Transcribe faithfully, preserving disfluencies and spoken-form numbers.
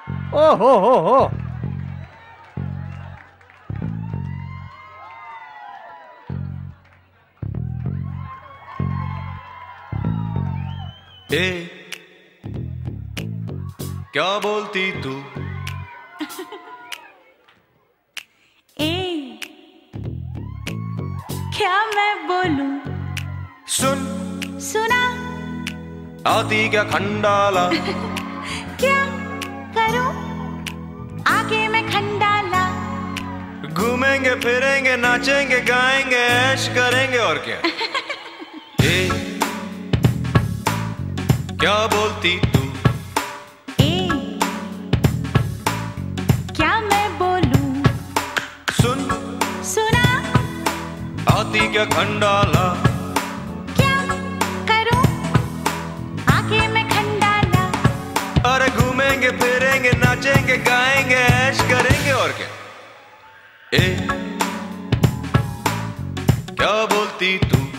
ओ हो हो हो। ए, क्या बोलती तू? ए, क्या मैं बोलूं? सुन, सुना? आती क्या खंडाला? क्या करूं? आगे मैं खंडाला। घूमेंगे फिरेंगे नाचेंगे गाएंगे ऐश करेंगे और क्या। ए, क्या बोलती तू? ए, क्या मैं बोलूं? सुन, सुना? आती क्या खंडाला? क्या करूं? आगे मैं खंडाला। अरे घूमेंगे फिरेंगे नाचेंगे गाएंगे ऐश करेंगे और क्या। ए, क्या बोलती तू?